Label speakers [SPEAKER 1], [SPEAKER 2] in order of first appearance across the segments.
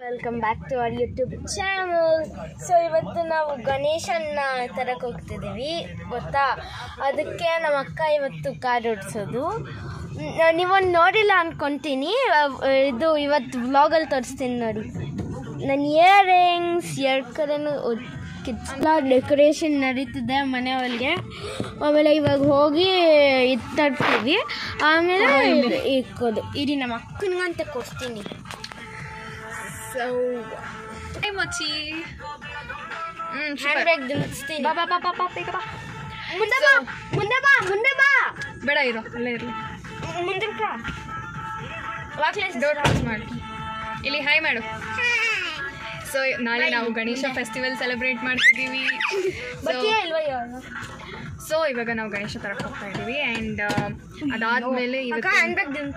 [SPEAKER 1] Welcome back to our YouTube channel. So ಇವತ್ತು ನಾವು ಗಣೇಶನ್ನ ತರಕ್ಕೆ ಹೋಗ್ತಿದ್ದೀವಿ ಗೊತ್ತಾ. ಅದಕ್ಕೆ ನಮ್ಮ ಅಕ್ಕ ಇವತ್ತು ಕಾರ್ ಓಡಿಸೋದು. ನೀವೊಂದು ನೋಡಿಲ್ಲ ಅಂದ್ಕೊತೀನಿ. ಇದು ಇವತ್ತು ವ್ಲಾಗಲ್ಲಿ ತೋರಿಸ್ತೀನಿ ನೋಡಿ. ನನ್ನ ಇಯರಿಂಗ್ಸ್ ಎರಡು ಕಡೆನೂ ಎಲ್ಲ ಡೆಕೋರೇಷನ್ ನಡೀತಿದೆ ಮನೆ ಒಳಗೆ. ಆಮೇಲೆ ಇವಾಗ ಹೋಗಿ ಇದು ತರ್ತೀವಿ. ಆಮೇಲೆ ಇಕ್ಕೋದು ಇರಿ ನಮ್ಮ ಅಕ್ಕನಿಗಂತ ಕೊಡ್ತೀನಿ. So,
[SPEAKER 2] hey Mochi.
[SPEAKER 1] Handbag ದಿಲ್ಲಿಸ್ತೀನಿ.
[SPEAKER 2] ಬಾ ಬಾ ಬಾ ಬಾ ಬಾ ಬೇಗ ಬಾ.
[SPEAKER 1] ಮುಂದೆ ಬಾ
[SPEAKER 2] ಬೇಡ ಇರು ಅಲ್ಲೇ ಇರು.
[SPEAKER 1] ಮುಂದೆ ಬಾ.
[SPEAKER 2] ಡೋರ್ ಕ್ಲೋಸ್ ಮಾಡಿ. ಇಲ್ಲಿ ಹಾಯ್ ಮಾಡು. ಸೊ ನಾಳೆ ನಾವು ಗಣೇಶ ಫೆಸ್ಟಿವಲ್ ಸೆಲೆಬ್ರೇಟ್ ಮಾಡ್ತಿದ್ದೀವಿ. ಸೊ ಇವಾಗ ನಾವು ಗಣೇಶ ತರಕ್ಕೆ ಹೋಗ್ತಾ ಇದ್ದೀವಿ. ಆ್ಯಂಡ್ ಅದಾದಮೇಲೆ ಇವತ್ತು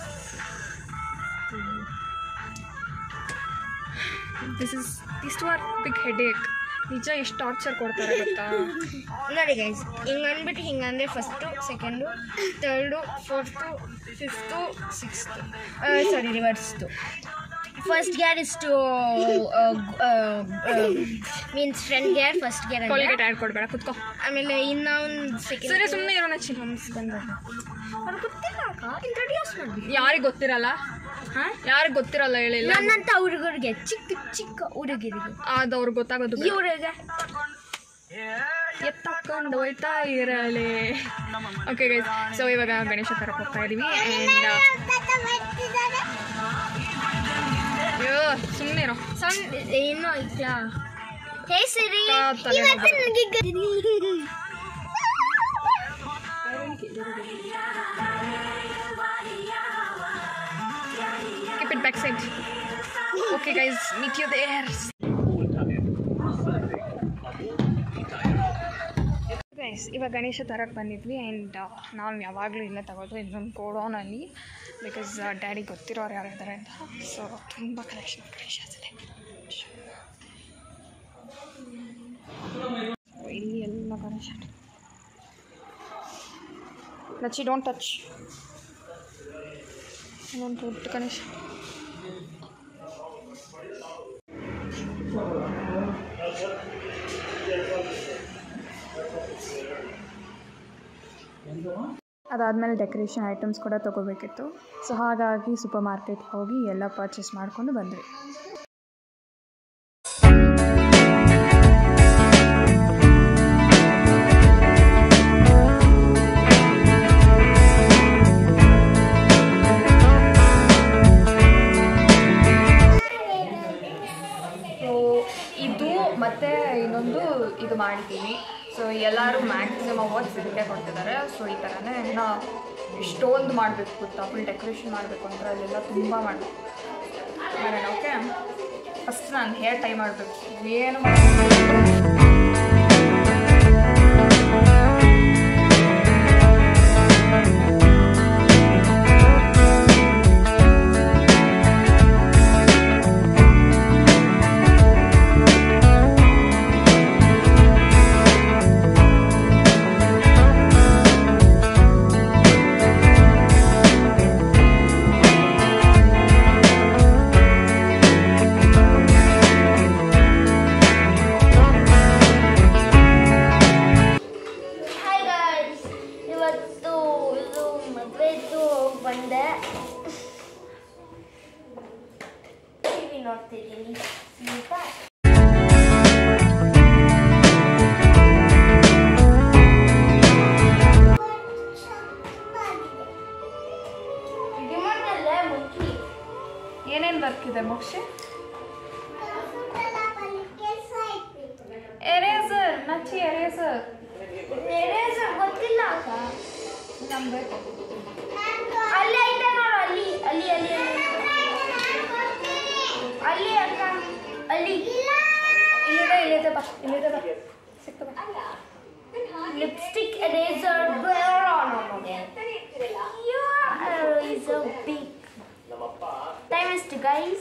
[SPEAKER 2] these two are big headache. ನಿಜ ಎಷ್ಟು ಟಾರ್ಚರ್ ಕೊಡ್ತಾರೆ ಗೊತ್ತಾ.
[SPEAKER 1] ನೋಡಿ ಗೈಸ್, ಹಿಂಗೆ ಅಂದ್ಬಿಟ್ಟು ಹಿಂಗೆ ಅಂದರೆ first, second, third, fourth, fifth, sixth, sorry reverse. First gear ಇಷ್ಟು means front gear, first gear
[SPEAKER 2] Colgate ad ಕೊಡಬೇಡ ಕುತ್ಕೋ.
[SPEAKER 1] ಆಮೇಲೆ ಇನ್ನೊಂದು ಸೆಕೆಂಡ್.
[SPEAKER 2] ಸರಿ ಸುಮ್ಮನೆ ಇರೋಣ.
[SPEAKER 1] ಅವ್ರು ಗೊತ್ತಿಲ್ಲ ಅಕ್ಕ, ಇಂಟ್ರೊಡ್ಯೂಸ್ ಮಾಡಿ.
[SPEAKER 2] ಯಾರಿಗೆ ಗೊತ್ತಿರಲ್ಲ? ಹಾಂ, ಯಾರಿಗೆ ಗೊತ್ತಿರಲ್ಲ ಹೇಳಿಲ್ಲ.
[SPEAKER 1] ನನ್ನಂತ ಹುಡುಗರಿಗೆ, ಚಿಕ್ಕ ಚಿಕ್ಕ ಹುಡುಗರಿಗೆ
[SPEAKER 2] ಅದು ಅವ್ರಿಗೆ ಗೊತ್ತಾಗೋದು.
[SPEAKER 1] ಇವ್ರಿಗೆ
[SPEAKER 2] ಎತ್ತಕೊಂಡು ಹೋಯ್ತಾ ಇರಲಿ. ಓಕೆ ಗೈಸ್, ಸೊ ಇವಾಗ ಗಣೇಶ ತರಕ್ಕೆ ಹೋಗ್ತಾ ಇದ್ದೀವಿ. ಆ್ಯಂಡ್ ಅಯ್ಯೋ ಸುಮ್ಮನೆ ಇರೋ.
[SPEAKER 1] ಏನೋ ಐತ್ಲಾ. Hey Siri,
[SPEAKER 2] keep it backside. Okay guys, meet you there. Guys ಇವಾಗ ಗಣೇಶ ತರಕ್ಕೆ ಬಂದಿದ್ವಿ. ಆ್ಯಂಡ್ ನಾವು ಯಾವಾಗಲೂ ಇಲ್ಲೇ ತಗೋದು ಇನ್ನೊಂದು ಗೋಡೌನಲ್ಲಿ. ಬಿಕಾಸ್ ಡ್ಯಾಡಿ ಗೊತ್ತಿರೋರು ಯಾರು ಇದ್ದಾರೆ ಅಂತ. ಸೊ ತುಂಬ ಕಲೆಕ್ಷನ್ ಗಣೇಶ ಇದೆ. ಇಲ್ಲಿ ಎಲ್ಲ ಗಣೇಶ. Lachchi don't touch. ಇನ್ನೊಂದು ದೊಡ್ಡ ಗಣೇಶ. ಅದಾದಮೇಲೆ ಡೆಕೋರೇಷನ್ ಐಟಮ್ಸ್ ಕೂಡ ತೊಗೋಬೇಕಿತ್ತು. ಸೊ ಹಾಗಾಗಿ ಸೂಪರ್ ಮಾರ್ಕೆಟ್ಗೆ ಹೋಗಿ ಎಲ್ಲ ಪರ್ಚೇಸ್ ಮಾಡಿಕೊಂಡು ಬಂದ್ವಿ. ಇದು ಮತ್ತು ಇನ್ನೊಂದು ಇದು ಮಾಡಿದ್ದೀನಿ. ಸೊ ಎಲ್ಲರೂ ಮ್ಯಾಕ್ಸಿಮಮ್ ಅವಾರ್ಡ್ಸ್ ಇದಕ್ಕೆ ಕೊಡ್ತಿದ್ದಾರೆ. ಸೊ ಈ ಥರನೇ ಇನ್ನೂ ಇಷ್ಟೊಂದು ಮಾಡಬೇಕು ಗೊತ್ತಾ. ಫುಲ್ ಡೆಕೋರೇಷನ್ ಮಾಡಬೇಕು ಅಂದರೆ ಅಲ್ಲೆಲ್ಲ ತುಂಬ ಮಾಡಬೇಕು. ಮಾಡೋಣ. ಓಕೆ, ಫಸ್ಟ್ ನಾನು ಹೇರ್ ಟೈ ಮಾಡಬೇಕು. ಏನು
[SPEAKER 1] ನೋಡ್ತಿದ್ದೀನಿ.
[SPEAKER 2] ಏನೇನು ಬರ್ಕಿದೆ ಮೋಕ್ಷಿ? ಎರೇಸರ್ ನಚ್ಚಿ. ಎರೇಸರ್
[SPEAKER 1] ಗೊತ್ತಿಲ್ಲ ಅಕ್ಕ.
[SPEAKER 2] ನಮ್ಗೆ ಬೇಕು.
[SPEAKER 1] ಅಲ್ಲಿ ಐತೆ ನೋಡು. ಅಲ್ಲಿ ಅಲ್ಲಿ ಅಲ್ಲಿ ಅಲ್ಲಿ ಅಕ್ಕ, ಅಲ್ಲಿ
[SPEAKER 2] ಇಲ್ಲಿದೆ ಇಲ್ಲಿದೆ ಬಾ. ಇಲ್ಲಿದೆ ಬಾ, ಸಿಕ್ತು ಬಾ.
[SPEAKER 1] Lipstick, eraser, is a big time is to guys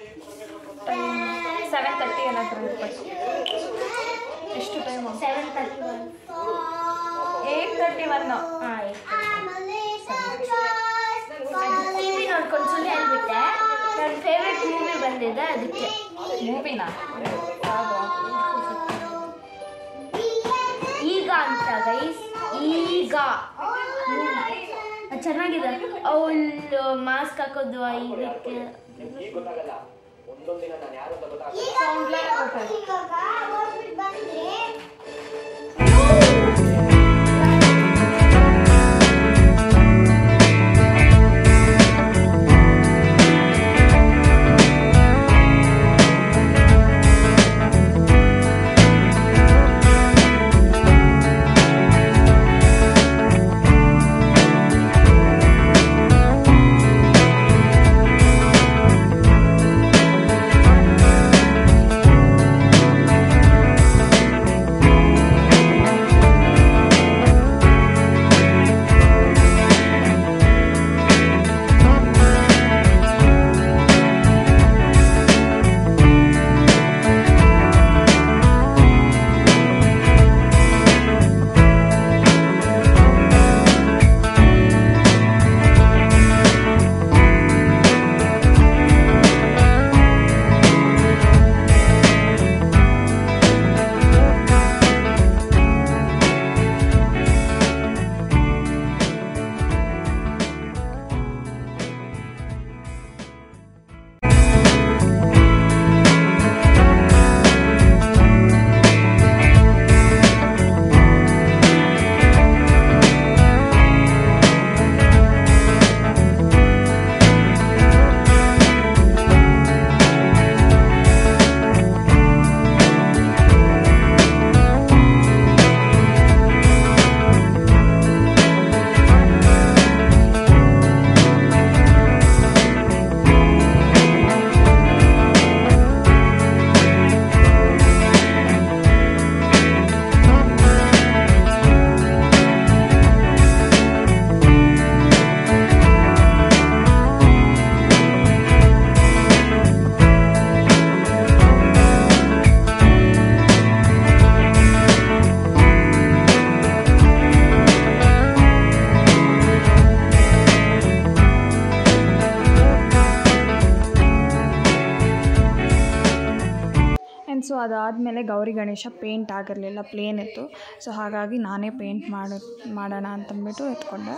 [SPEAKER 2] 7:30 ಏನಾದರೂ ಇರ್ಬೇಕು. ಎಷ್ಟು ಟೈಮ್?
[SPEAKER 1] 7:31.
[SPEAKER 2] 8:31.
[SPEAKER 1] ಟಿವಿ ನೋಡ್ಕೊಂಡು ಸುಳ್ಳು ಹೇಳ್ಬಿಟ್ಟೆ. ನನ್ನ ಫೇವ್ರೆಟ್ ಮೂವಿ ಬಂದಿದೆ ಅದಕ್ಕೆ.
[SPEAKER 2] ಮೂವಿನಾ?
[SPEAKER 1] ಈಗ ಅಂತ ಗೈಸ್, ಈಗ ಚೆನ್ನಾಗಿದೆ. ಅವಳು ಮಾಸ್ಕ್ ಹಾಕೋದು ಇದಕ್ಕೆ
[SPEAKER 2] ಸೊ ಅದಾದಮೇಲೆ ಗೌರಿ ಗಣೇಶ ಪೇಂಟ್ ಆಗಿರಲಿಲ್ಲ, ಪ್ಲೇನ್ ಇತ್ತು. ಸೊ ಹಾಗಾಗಿ ನಾನೇ ಪೇಂಟ್ ಮಾಡೋಣ ಅಂತಂದ್ಬಿಟ್ಟು ಎತ್ಕೊಂಡೆ.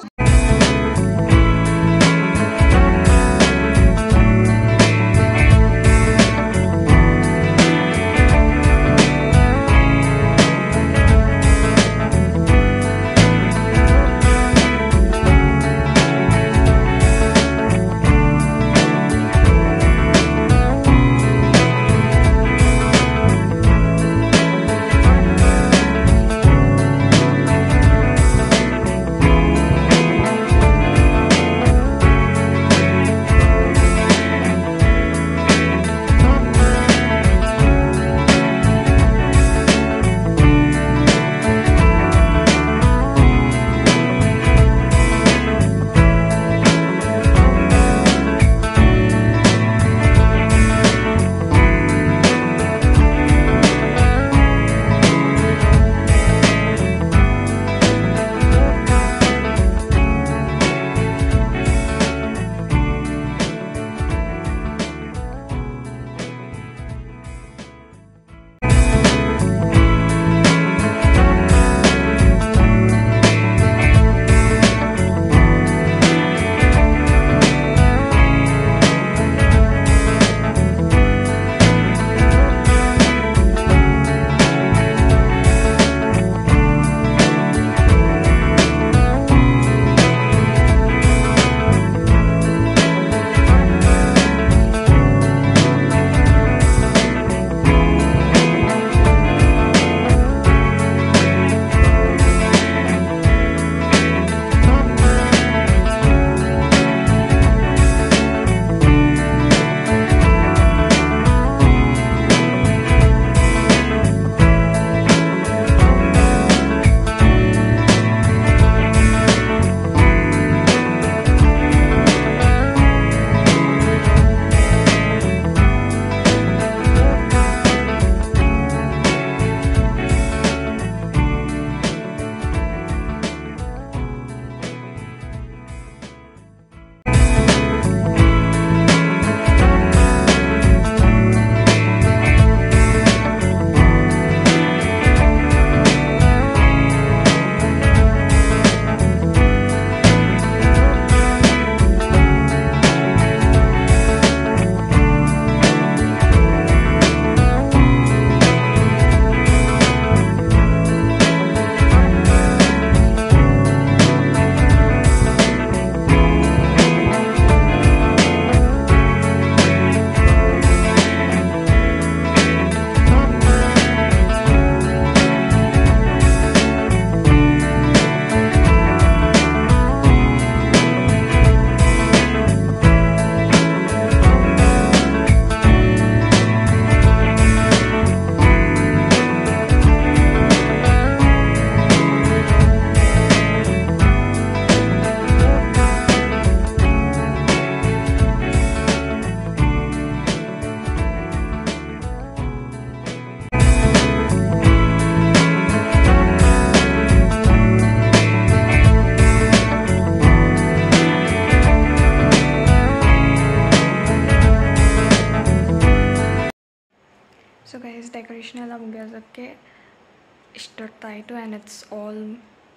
[SPEAKER 2] ಸೊ ಗೈಸ್ ಡೆಕೋರೇಷನ್ ಎಲ್ಲ ಮುಗಿಯೋದಕ್ಕೆ ಇಷ್ಟೊತ್ತಾಯಿತು and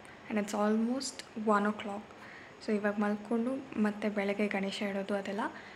[SPEAKER 2] it's almost 1 o'clock. So ಇವಾಗ ಮಲ್ಕೊಂಡು ಮತ್ತೆ ಬೆಳಗ್ಗೆ ಗಣೇಶ ಇಡೋದು ಅದೆಲ್ಲ